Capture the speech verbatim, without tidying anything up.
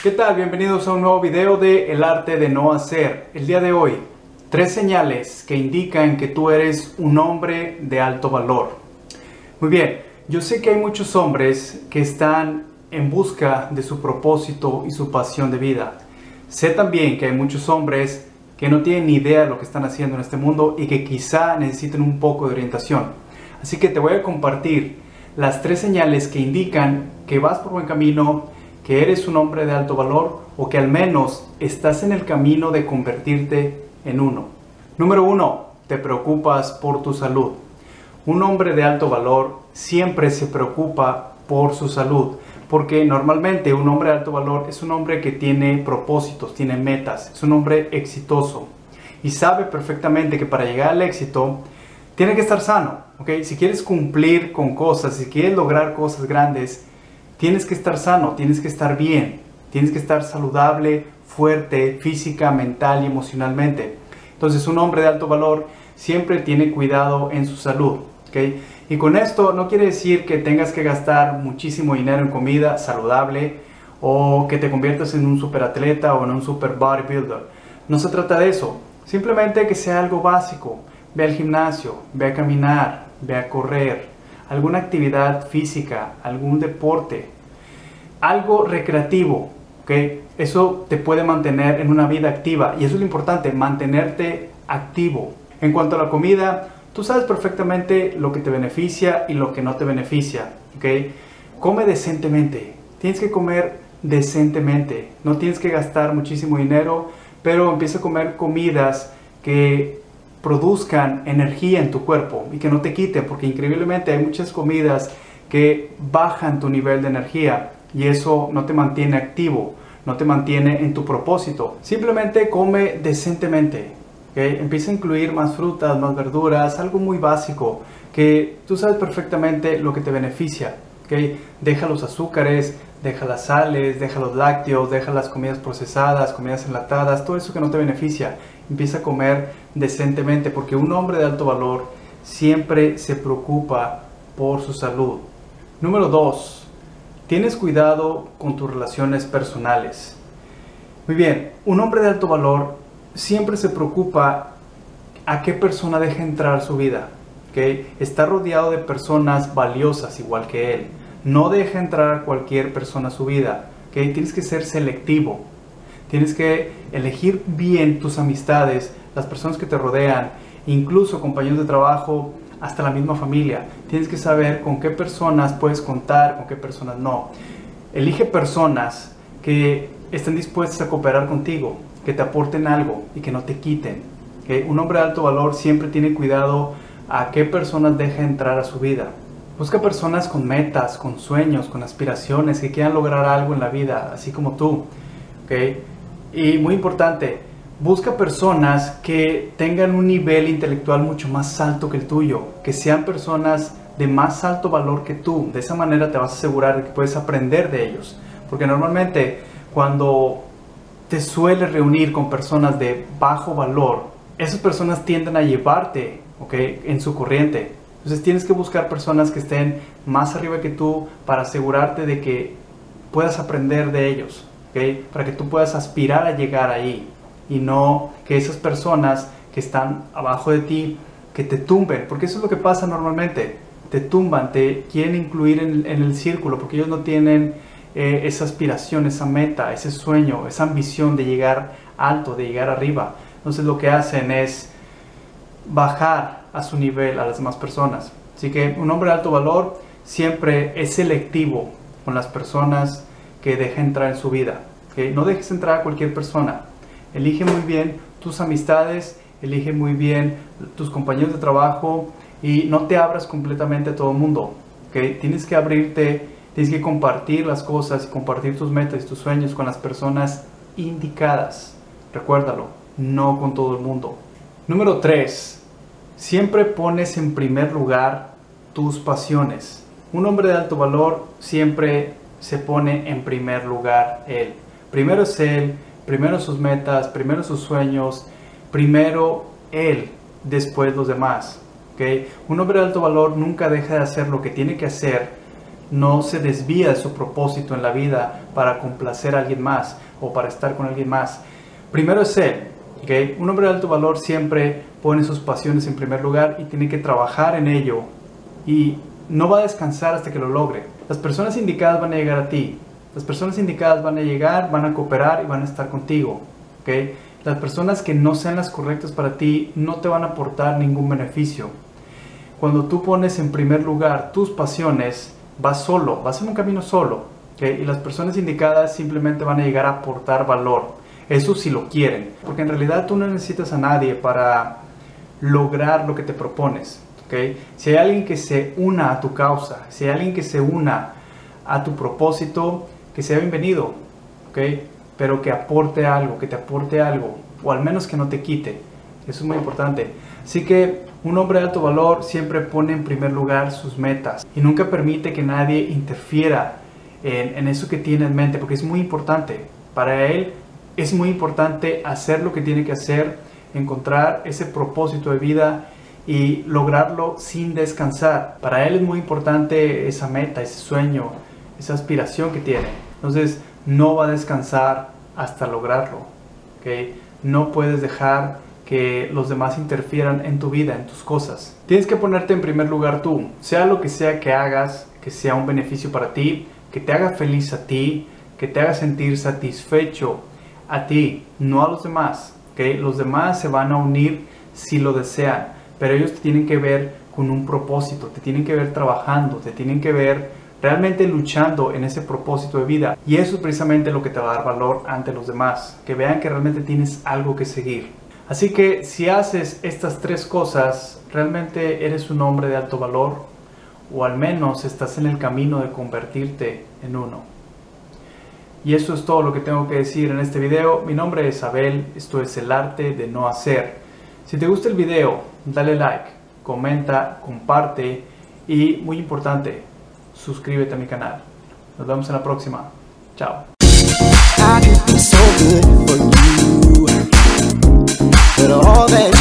¿Qué tal? Bienvenidos a un nuevo video de El arte de no hacer. El día de hoy, tres señales que indican que tú eres un hombre de alto valor. Muy bien, yo sé que hay muchos hombres que están en busca de su propósito y su pasión de vida. Sé también que hay muchos hombres que no tienen ni idea de lo que están haciendo en este mundo y que quizá necesiten un poco de orientación. Así que te voy a compartir las tres señales que indican que vas por buen camino, que eres un hombre de alto valor o que al menos estás en el camino de convertirte en uno. Número uno, te preocupas por tu salud. Un hombre de alto valor siempre se preocupa por su salud, porque normalmente un hombre de alto valor es un hombre que tiene propósitos, tiene metas, es un hombre exitoso y sabe perfectamente que para llegar al éxito tiene que estar sano, ¿ok? Si quieres cumplir con cosas, si quieres lograr cosas grandes, tienes que estar sano, tienes que estar bien, tienes que estar saludable, fuerte, física, mental y emocionalmente. Entonces un hombre de alto valor siempre tiene cuidado en su salud, ¿ok? Y con esto no quiere decir que tengas que gastar muchísimo dinero en comida saludable o que te conviertas en un superatleta o en un super bodybuilder. No se trata de eso, simplemente que sea algo básico. Ve al gimnasio, ve a caminar, ve a correr, alguna actividad física, algún deporte, algo recreativo, ¿ok? Eso te puede mantener en una vida activa y eso es lo importante, mantenerte activo. En cuanto a la comida, tú sabes perfectamente lo que te beneficia y lo que no te beneficia, ¿ok? Come decentemente, tienes que comer decentemente, no tienes que gastar muchísimo dinero, pero empieza a comer comidas que produzcan energía en tu cuerpo y que no te quiten, porque increíblemente hay muchas comidas que bajan tu nivel de energía y eso no te mantiene activo, no te mantiene en tu propósito. Simplemente come decentemente, ¿okay? Empieza a incluir más frutas, más verduras, algo muy básico que tú sabes perfectamente lo que te beneficia, ¿okay? Deja los azúcares, deja las sales, deja los lácteos, deja las comidas procesadas, comidas enlatadas, todo eso que no te beneficia. Empieza a comer decentemente, porque un hombre de alto valor siempre se preocupa por su salud. Número dos, tienes cuidado con tus relaciones personales. Muy bien, un hombre de alto valor siempre se preocupa a qué persona deja entrar a su vida, ¿okay? Está rodeado de personas valiosas igual que él. No deja entrar a cualquier persona a su vida, ¿okay? Tienes que ser selectivo. Tienes que elegir bien tus amistades, las personas que te rodean, incluso compañeros de trabajo, hasta la misma familia. Tienes que saber con qué personas puedes contar, con qué personas no. Elige personas que estén dispuestas a cooperar contigo, que te aporten algo y que no te quiten, ¿okay? Un hombre de alto valor siempre tiene cuidado a qué personas deja entrar a su vida. Busca personas con metas, con sueños, con aspiraciones, que quieran lograr algo en la vida, así como tú, ¿okay? Y muy importante, busca personas que tengan un nivel intelectual mucho más alto que el tuyo, que sean personas de más alto valor que tú. De esa manera te vas a asegurar de que puedes aprender de ellos. Porque normalmente cuando te sueles reunir con personas de bajo valor, esas personas tienden a llevarte, ¿okay? En su corriente. Entonces tienes que buscar personas que estén más arriba que tú para asegurarte de que puedas aprender de ellos. ¿Okay? Para que tú puedas aspirar a llegar ahí y no que esas personas que están abajo de ti que te tumben, porque eso es lo que pasa normalmente, te tumban, te quieren incluir en, en el círculo porque ellos no tienen eh, esa aspiración, esa meta, ese sueño, esa ambición de llegar alto, de llegar arriba. Entonces lo que hacen es bajar a su nivel a las demás personas. Así que un hombre de alto valor siempre es selectivo con las personas que deja entrar en su vida, ¿okay? No dejes entrar a cualquier persona. Elige muy bien tus amistades, elige muy bien tus compañeros de trabajo y no te abras completamente a todo el mundo, ¿okay? Tienes que abrirte, tienes que compartir las cosas y compartir tus metas y tus sueños con las personas indicadas. Recuérdalo, no con todo el mundo. Número tres, siempre pones en primer lugar tus pasiones. Un hombre de alto valor siempre se pone en primer lugar él. Primero es él, primero sus metas, primero sus sueños, primero él, después los demás, ¿okay? Un hombre de alto valor nunca deja de hacer lo que tiene que hacer no se desvía de su propósito en la vida para complacer a alguien más o para estar con alguien más. Primero es él, ¿okay? Un hombre de alto valor siempre pone sus pasiones en primer lugar y tiene que trabajar en ello y no va a descansar hasta que lo logre. Las personas indicadas van a llegar a ti, las personas indicadas van a llegar, van a cooperar y van a estar contigo, ¿okay? Las personas que no sean las correctas para ti no te van a aportar ningún beneficio. Cuando tú pones en primer lugar tus pasiones, vas solo, vas en un camino solo, ¿okay? Y las personas indicadas simplemente van a llegar a aportar valor. Eso si lo quieren, porque en realidad tú no necesitas a nadie para lograr lo que te propones, ¿okay? Si hay alguien que se una a tu causa, si hay alguien que se una a tu propósito, que sea bienvenido, ¿okay? Pero que aporte algo, que te aporte algo, o al menos que no te quite. Eso es muy importante. Así que un hombre de alto valor siempre pone en primer lugar sus metas y nunca permite que nadie interfiera en, en eso que tiene en mente, porque es muy importante. Para él es muy importante hacer lo que tiene que hacer, encontrar ese propósito de vida y lograrlo sin descansar. Para él es muy importante esa meta, ese sueño, esa aspiración que tiene. Entonces no va a descansar hasta lograrlo, ¿okay? No puedes dejar que los demás interfieran en tu vida, en tus cosas. Tienes que ponerte en primer lugar tú, sea lo que sea que hagas, que sea un beneficio para ti, que te haga feliz a ti, que te haga sentir satisfecho a ti, no a los demás, ¿okay? Los demás se van a unir si lo desean, pero ellos te tienen que ver con un propósito, te tienen que ver trabajando, te tienen que ver realmente luchando en ese propósito de vida. Y eso es precisamente lo que te va a dar valor ante los demás, que vean que realmente tienes algo que seguir. Así que si haces estas tres cosas, realmente eres un hombre de alto valor, o al menos estás en el camino de convertirte en uno. Y eso es todo lo que tengo que decir en este video. Mi nombre es Abel, esto es El Arte de No Hacer. Si te gusta el video, dale like, comenta, comparte y, muy importante, suscríbete a mi canal. Nos vemos en la próxima. Chao. I could be so good for you, but all that